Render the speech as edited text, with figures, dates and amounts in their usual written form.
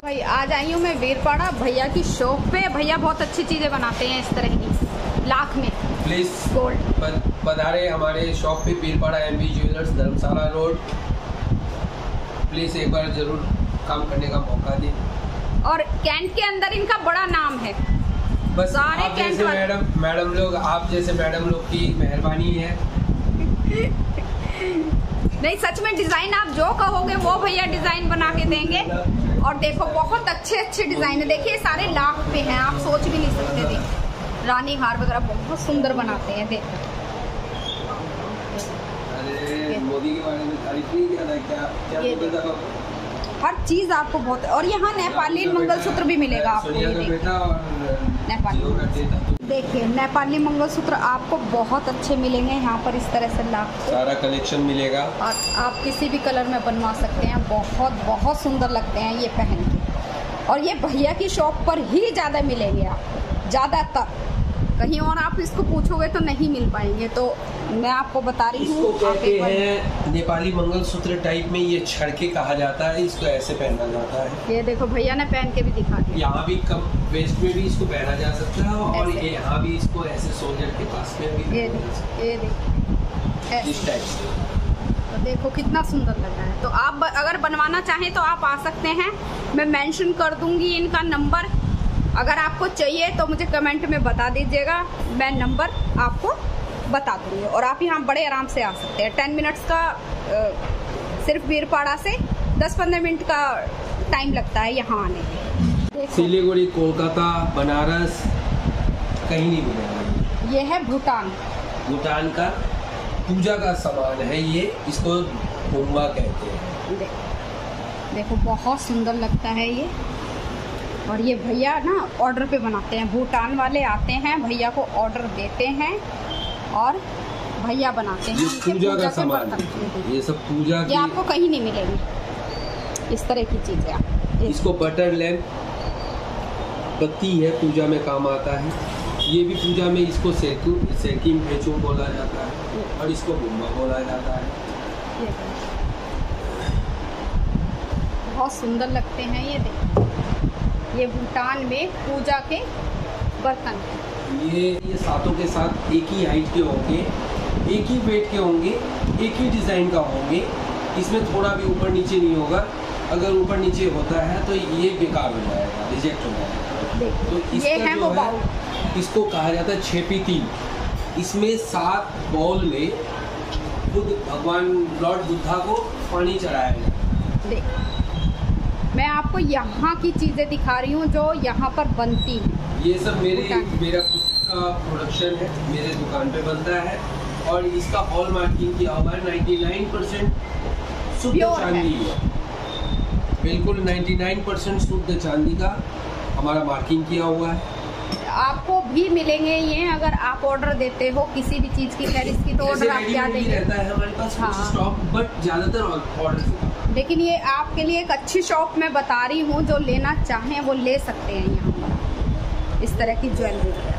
भाई आज आई हूँ मैं वीरपाड़ा भैया की शॉप पे। भैया बहुत अच्छी चीजें बनाते हैं इस तरह की, लाख में। प्लीज गोल्ड पधारे हमारे शॉप पे, Virpara MB jewellers, Dharamshala road. Please एक बार जरूर काम करने का मौका दें। और कैंट के अंदर इनका बड़ा नाम है। बस सारे आप जैसे मैडम लोग, आप जैसे मैडम लोग की मेहरबानी है। नहीं, सच में डिजाइन आप जो कहोगे वो भैया डिजाइन बना के देंगे। और देखो बहुत अच्छे अच्छे डिजाइन है। देखिए सारे लाख पे हैं, आप सोच भी नहीं सकते थे। रानी हार वगैरह बहुत सुंदर बनाते हैं। देखो अरे मोदी के बारे में तारीफ नहीं किया था क्या हर चीज आपको बहुत। और यहाँ नेपाली मंगलसूत्र भी मिलेगा आपको। नेपाली देखिए नेपाली मंगलसूत्र आपको बहुत अच्छे मिलेंगे यहाँ पर। इस तरह से लाख सारा कलेक्शन मिलेगा और आप किसी भी कलर में बनवा सकते हैं। बहुत बहुत सुंदर लगते हैं ये पहन के। और ये भैया की शॉप पर ही ज़्यादा मिलेंगे आपको, ज़्यादातर। कहीं और आप इसको पूछोगे तो नहीं मिल पाएंगे। तो मैं आपको बता रही हूँ। इसको कहते हैं नेपाली मंगलसूत्र टाइप में, ये छड़के कहा जाता है। इसको ऐसे पहना जाता है। ये देखो भैया ने पहन के भी दिखा दिया। यहाँ भी कम वेस्ट में भी इसको पहना जा सकता है और ये यहाँ भी इसको ऐसे सोल्जर के पास में भी ये देखो इस टाइप से। तो देखो कितना सुंदर लग रहा है। तो आप अगर बनवाना चाहें तो आप आ सकते हैं। मैं मेंशन कर दूंगी इनका नंबर। अगर आपको चाहिए तो मुझे कमेंट में बता दीजिएगा, मैं नंबर आपको बता दूंगी। और आप यहाँ बड़े आराम से आ सकते हैं। 10 मिनट्स का सिर्फ वीरपाड़ा से 10-15 मिनट का टाइम लगता है यहाँ आने में। सिलीगुड़ी, कोलकाता, बनारस कहीं नहीं मिलेगा। ये है भूटान। भूटान का पूजा का सामान है ये। इसको बुम्बा कहते हैं। देखो बहुत सुंदर लगता है ये। और ये भैया ना ऑर्डर पे बनाते हैं। भूटान वाले आते हैं, भैया को ऑर्डर देते हैं और भैया बनाते हैं। पूजा का सामान, ये सब पूजा ये आपको कहीं नहीं मिलेगी इस तरह की चीजें। इसको बटर लैम्प बत्ती है, पूजा में काम आता है। ये भी पूजा में इसको सेकिम फेचुम बोला जाता है और इसको बुम्बा बोला जाता है। बहुत सुंदर लगते हैं ये। देखो ये भूटान में पूजा के बर्तन हैं। ये सातों के साथ एक ही हाइट के होंगे, एक ही वेट के होंगे, एक ही डिजाइन का होंगे। इसमें थोड़ा भी ऊपर नीचे नहीं होगा। अगर ऊपर नीचे होता है तो ये बेकार हो जाएगा, रिजेक्ट हो जाएगा। तो ये है वो बाउल। इसको कहा जाता है 6P3। इसमें 7 बाउल में खुद भगवान लॉर्ड बुद्धा को पानी चढ़ाया जाए। मैं आपको यहाँ की चीजें दिखा रही हूँ जो यहाँ पर बनती है। ये सब मेरा खुद का प्रोडक्शन है, मेरे दुकान पे बनता है। और इसका हॉल मार्किंग किया हुआ है। 99% शुद्ध चांदी है। बिल्कुल 99% शुद्ध चांदी का हमारा मार्किंग किया हुआ है। आपको भी मिलेंगे ये, अगर आप ऑर्डर देते हो किसी भी चीज की। खैर इसकी तो ऑर्डर आप क्या देंगे, रहता है हमारे पास कुछ स्टॉक, बट ज्यादातर ऑर्डर। लेकिन ये आपके लिए एक अच्छी शॉप मैं बता रही हूँ। जो लेना चाहें वो ले सकते हैं यहाँ पर इस तरह की ज्वेलरी।